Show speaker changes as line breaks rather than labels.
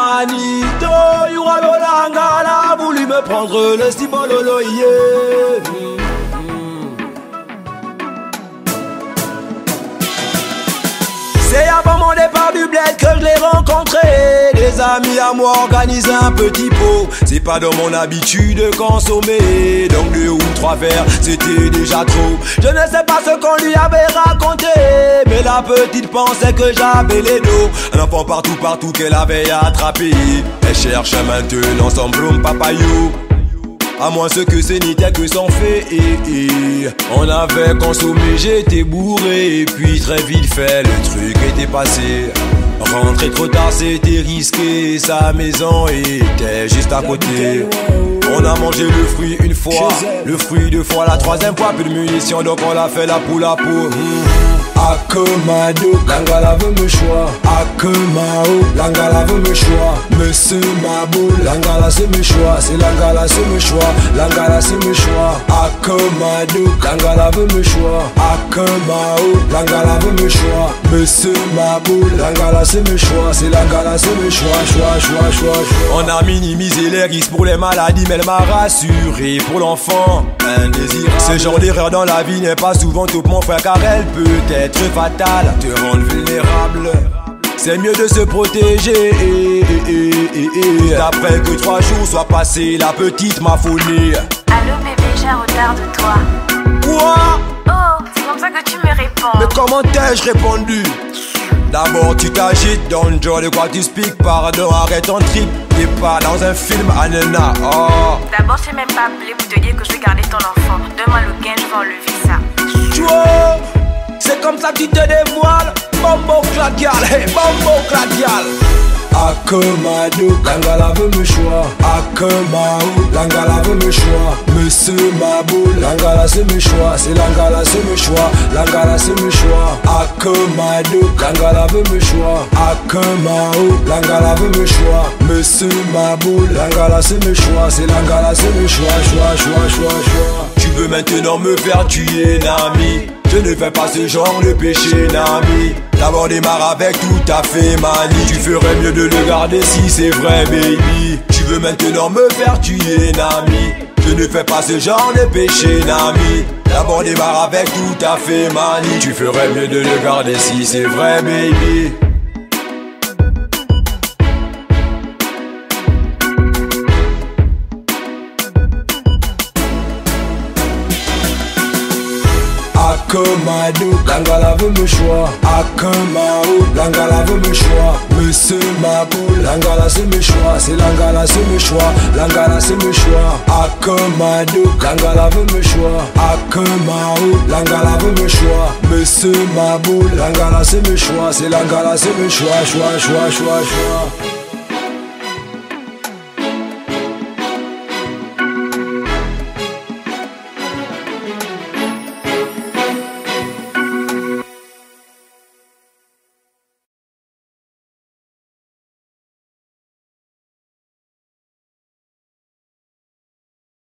Manito, Yuralolangala, voulu me prendre le stibololo, yeah. C'est avant mon départ du bled que je l'ai rencontré. Des amis à moi organisent un petit pot. C'est pas dans mon habitude de consommer, donc 2 ou 3 verres c'était déjà trop. Je ne sais pas ce qu'on lui avait raconté, mais la petite pensait que j'avais les dos. Un enfant partout qu'elle avait attrapé. Elle cherche maintenant son broum papayou. À moins ce que ce n'était que sans fait. On avait consommé, j'étais bourré. Et puis très vite fait, le truc était passé. Rentrer trop tard c'était risqué. Sa maison était juste à côté. On a mangé le fruit une fois, le fruit 2 fois, la 3e fois. Plus de munitions donc on l'a fait la poule à peau. Akomado, Langala veut me choix. Akomao, Langala veut me choix. Monsieur Mabou, Langala c'est me choix. C'est Langala c'est me choix. Langala c'est me choix. Akomado, Langala veut me choix. Akomao, Langala veut me choix. Monsieur Mabou, Langala c'est me choix. C'est Langala c'est me choix. Choix. On a minimisé les risques pour les maladies, mais elle m'a rassuré pour l'enfant indésirable. Ce genre d'erreur dans la vie n'est pas souvent top mon frère, car elle peut être fatale, te rendre vulnérable. C'est mieux de se protéger. Après que 3 jours soient passés, la petite m'a phoné.
Allô bébé, j'ai un retard de toi.
Quoi?
Oh, c'est comme ça que tu me réponds.
Mais comment t'ai-je répondu? D'abord tu t'agites dans le genre de quoi tu speak. Pardon, arrête ton trip. T'es pas dans un film, Anana. Oh.
D'abord j'ai même pas appelé pour te dire que je vais garder ton enfant. Donne-moi le gain, je vais enlever ça.
Chouo, c'est comme ça que tu te dévoiles. Bombo cladial, hey, bombo cladial. Akomado, Langala veut me choix. Akomao, Langala veut me choix. Monsieur Mabou, Langala c'est me choix. C'est Langala c'est me choix. Langala c'est me choix. Akomado, Langala veut me choix. Akomao, Langala veut me choix. Monsieur Mabou, Langala c'est me choix. C'est Langala c'est me choix. Choix. Tu veux maintenant me faire tuer, Nami? Je ne fais pas ce genre de péché, Nami. D'abord démarre avec tout à fait manie. Tu ferais mieux de le garder si c'est vrai, baby. Tu veux maintenant me faire tuer, Nami? Je ne fais pas ce genre de péché, Nami. D'abord démarre avec tout à fait manie. Tu ferais mieux de le garder si c'est vrai, baby. Akomado, Langala veut me choix. Akomao, Langala veut me choix. Monsieur Mabou, Langala c'est me choix. C'est Langala c'est me choix. Langala c'est me choix. Akomado, Langala veut me choix. Akomao, Langala veut me choix. Monsieur Mabou, Langala c'est me choix. C'est Langala c'est me choix. Choix.